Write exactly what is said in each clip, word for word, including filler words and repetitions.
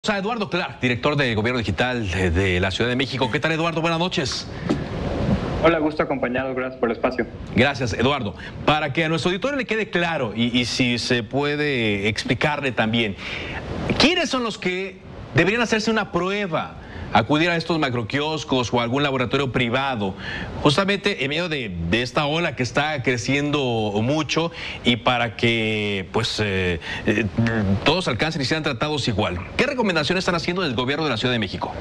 A Eduardo Clark, director de Gobierno Digital de, de la Ciudad de México. ¿Qué tal, Eduardo? Buenas noches. Hola, gusto acompañados, gracias por el espacio. Gracias, Eduardo. Para que a nuestro auditorio le quede claro y, y si se puede explicarle también, ¿quiénes son los que deberían hacerse una prueba, acudir a estos macroquioscos o a algún laboratorio privado, justamente en medio de, de esta ola que está creciendo mucho y para que pues eh, eh, todos alcancen y sean tratados igual? ¿Qué recomendaciones están haciendo desde el gobierno de la Ciudad de México?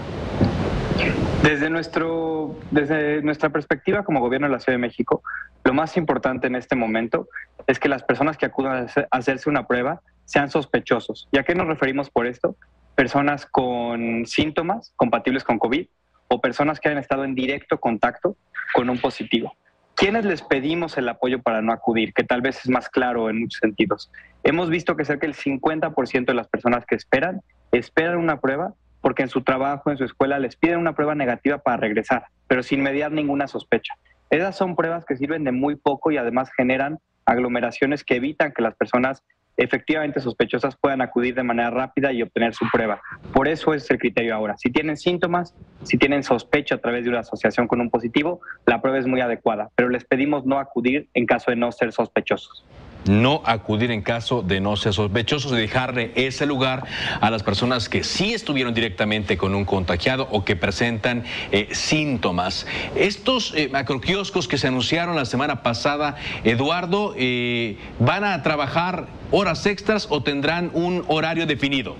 Desde, nuestro, desde nuestra perspectiva como gobierno de la Ciudad de México, lo más importante en este momento es que las personas que acudan a hacerse una prueba sean sospechosos. ¿Y a qué nos referimos por esto? Personas con síntomas compatibles con COVID o personas que hayan estado en directo contacto con un positivo. ¿Quiénes les pedimos el apoyo para no acudir? Que tal vez es más claro en muchos sentidos. Hemos visto que cerca del cincuenta por ciento de las personas que esperan, esperan una prueba porque en su trabajo, en su escuela, les piden una prueba negativa para regresar, pero sin mediar ninguna sospecha. Esas son pruebas que sirven de muy poco y además generan aglomeraciones que evitan que las personas efectivamente sospechosas puedan acudir de manera rápida y obtener su prueba. Por eso es el criterio ahora. Si tienen síntomas, si tienen sospecha a través de una asociación con un positivo, la prueba es muy adecuada, pero les pedimos no acudir en caso de no ser sospechosos. No acudir en caso de no ser sospechosos y dejarle ese lugar a las personas que sí estuvieron directamente con un contagiado o que presentan eh, síntomas. Estos eh, macroquioscos que se anunciaron la semana pasada, Eduardo, eh, ¿van a trabajar horas extras o tendrán un horario definido?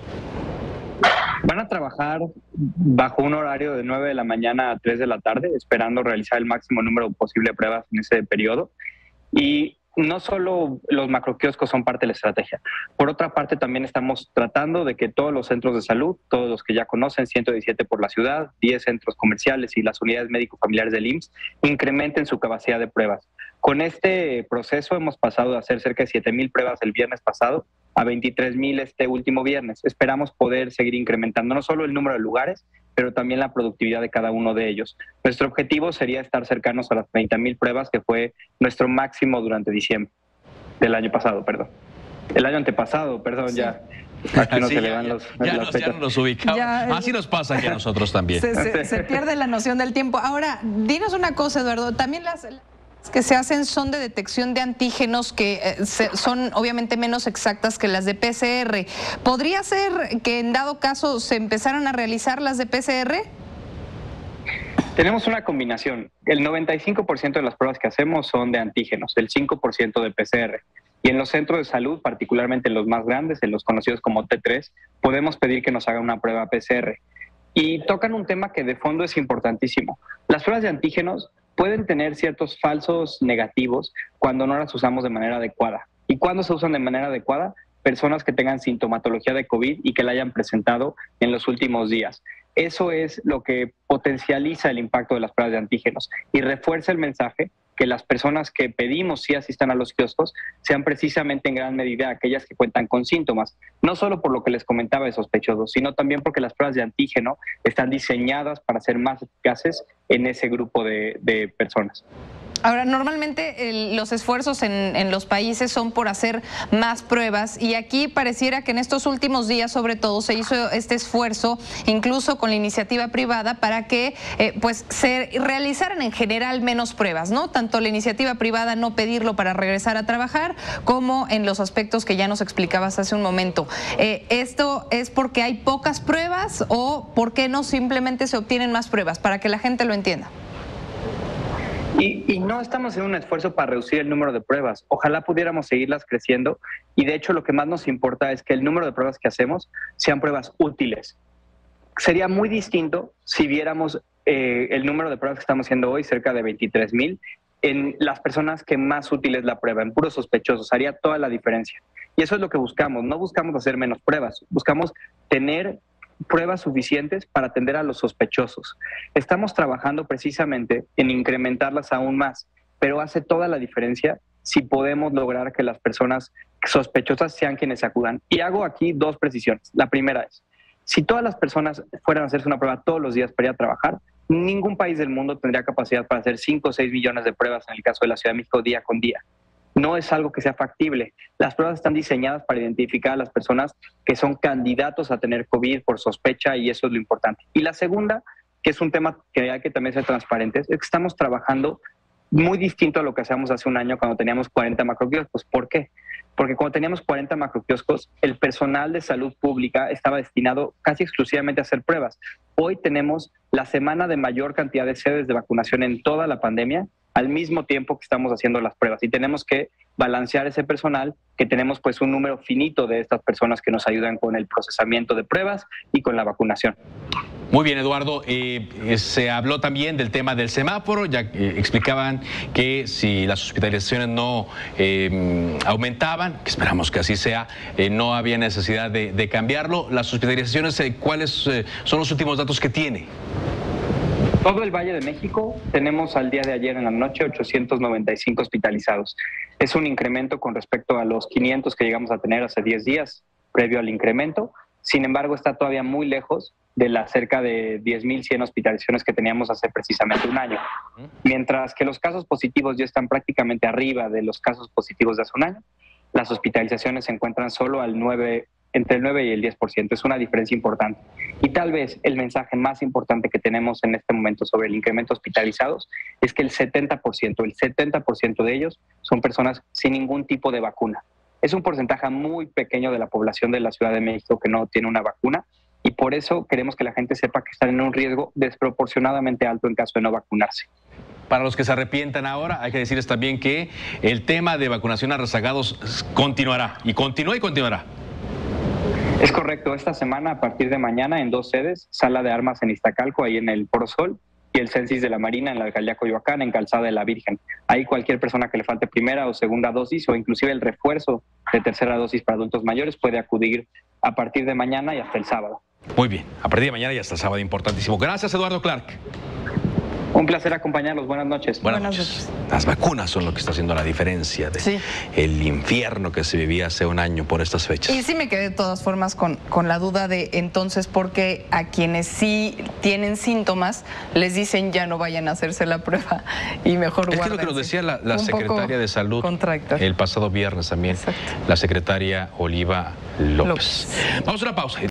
Van a trabajar bajo un horario de nueve de la mañana a tres de la tarde, esperando realizar el máximo número posible de pruebas en ese periodo. Y no solo los macroquioscos son parte de la estrategia. Por otra parte, también estamos tratando de que todos los centros de salud, todos los que ya conocen, ciento diecisiete por la ciudad, diez centros comerciales y las unidades médico-familiares del I M S S, incrementen su capacidad de pruebas. Con este proceso hemos pasado de hacer cerca de siete mil pruebas el viernes pasado a veintitrés mil este último viernes. Esperamos poder seguir incrementando no solo el número de lugares, pero también la productividad de cada uno de ellos. Nuestro objetivo sería estar cercanos a las treinta mil pruebas, que fue nuestro máximo durante diciembre del año pasado, perdón. El año antepasado, perdón, sí. ya. Aquí no sí, se ya, le dan ya, los, ya, las nos, ya nos ubicamos. Ya, eh, Así nos pasa aquí a nosotros también. Se, se, se pierde la noción del tiempo. Ahora, dinos una cosa, Eduardo, también las que se hacen son de detección de antígenos que eh, se, son obviamente menos exactas que las de P C R. ¿Podría ser que en dado caso se empezaran a realizar las de P C R? Tenemos una combinación. El noventa y cinco por ciento de las pruebas que hacemos son de antígenos, el cinco por ciento de P C R. Y en los centros de salud, particularmente en los más grandes, en los conocidos como T tres, podemos pedir que nos hagan una prueba P C R. Y tocan un tema que de fondo es importantísimo. Las pruebas de antígenos pueden tener ciertos falsos negativos cuando no las usamos de manera adecuada. ¿Y cuándo se usan de manera adecuada? Personas que tengan sintomatología de COVID y que la hayan presentado en los últimos días. Eso es lo que potencializa el impacto de las pruebas de antígenos y refuerza el mensaje que las personas que pedimos si asistan a los kioscos sean precisamente en gran medida aquellas que cuentan con síntomas, no solo por lo que les comentaba de sospechosos, sino también porque las pruebas de antígeno están diseñadas para ser más eficaces en ese grupo de, de personas. Ahora, normalmente el, los esfuerzos en, en los países son por hacer más pruebas y aquí pareciera que en estos últimos días, sobre todo, se hizo este esfuerzo, incluso con la iniciativa privada, para que eh, pues se realizaran en general menos pruebas, ¿no? Tanto la iniciativa privada no pedirlo para regresar a trabajar, como en los aspectos que ya nos explicabas hace un momento. Eh, ¿Esto es porque hay pocas pruebas o por qué no simplemente se obtienen más pruebas? Para que la gente lo entienda. Y, y no estamos en un esfuerzo para reducir el número de pruebas. Ojalá pudiéramos seguirlas creciendo y de hecho lo que más nos importa es que el número de pruebas que hacemos sean pruebas útiles. Sería muy distinto si viéramos eh, el número de pruebas que estamos haciendo hoy, cerca de veintitrés mil, en las personas que más útil es la prueba, en puros sospechosos. Haría toda la diferencia. Y eso es lo que buscamos. No buscamos hacer menos pruebas, buscamos tener pruebas suficientes para atender a los sospechosos. Estamos trabajando precisamente en incrementarlas aún más, pero hace toda la diferencia si podemos lograr que las personas sospechosas sean quienes acudan. Y hago aquí dos precisiones. La primera es, si todas las personas fueran a hacerse una prueba todos los días para ir a trabajar, ningún país del mundo tendría capacidad para hacer cinco o seis millones de pruebas en el caso de la Ciudad de México día con día. no es algo que sea factible. Las pruebas están diseñadas para identificar a las personas que son candidatos a tener COVID por sospecha y eso es lo importante. Y la segunda, que es un tema que hay que también ser transparentes, es que estamos trabajando muy distinto a lo que hacíamos hace un año cuando teníamos cuarenta macroquioscos. ¿Por qué? Porque cuando teníamos cuarenta macroquioscos, el personal de salud pública estaba destinado casi exclusivamente a hacer pruebas. Hoy tenemos la semana de mayor cantidad de sedes de vacunación en toda la pandemia, al mismo tiempo que estamos haciendo las pruebas. Y tenemos que balancear ese personal, que tenemos pues un número finito de estas personas que nos ayudan con el procesamiento de pruebas y con la vacunación. Muy bien, Eduardo. Eh, se habló también del tema del semáforo. Ya eh, explicaban que si las hospitalizaciones no eh, aumentaban, que esperamos que así sea, eh, no había necesidad de, de cambiarlo. Las hospitalizaciones, eh, ¿cuáles eh, son los últimos datos que tiene? Todo el Valle de México tenemos al día de ayer en la noche ochocientos noventa y cinco hospitalizados. Es un incremento con respecto a los quinientos que llegamos a tener hace diez días previo al incremento. Sin embargo, está todavía muy lejos de las cerca de diez mil cien hospitalizaciones que teníamos hace precisamente un año. Mientras que los casos positivos ya están prácticamente arriba de los casos positivos de hace un año, las hospitalizaciones se encuentran solo al nueve, entre el nueve y el diez por ciento. Es una diferencia importante. Y tal vez el mensaje más importante que tenemos en este momento sobre el incremento de hospitalizados es que el setenta por ciento, el setenta por ciento de ellos son personas sin ningún tipo de vacuna. Es un porcentaje muy pequeño de la población de la Ciudad de México que no tiene una vacuna y por eso queremos que la gente sepa que están en un riesgo desproporcionadamente alto en caso de no vacunarse. Para los que se arrepientan ahora, hay que decirles también que el tema de vacunación a rezagados continuará y continúa y continuará. Es correcto. Esta semana, a partir de mañana, en dos sedes, Sala de Armas en Iztacalco, ahí en el Foro Sol, y el Censis de la Marina en la alcaldía Coyoacán, en Calzada de la Virgen. Ahí cualquier persona que le falte primera o segunda dosis o inclusive el refuerzo de tercera dosis para adultos mayores puede acudir a partir de mañana y hasta el sábado. Muy bien, a partir de mañana y hasta el sábado, importantísimo. Gracias, Eduardo Clark. Un placer acompañarlos. Buenas noches. Buenas, Buenas noches. noches. Las vacunas son lo que está haciendo la diferencia de sí. el infierno que se vivía hace un año por estas fechas. Y sí me quedé de todas formas con, con la duda de entonces por qué a quienes sí tienen síntomas les dicen ya no vayan a hacerse la prueba y mejor guárdense. Es que lo que nos decía la, la secretaria de Salud contractor. el pasado viernes también, Exacto. la secretaria Oliva López. López. Vamos a una pausa.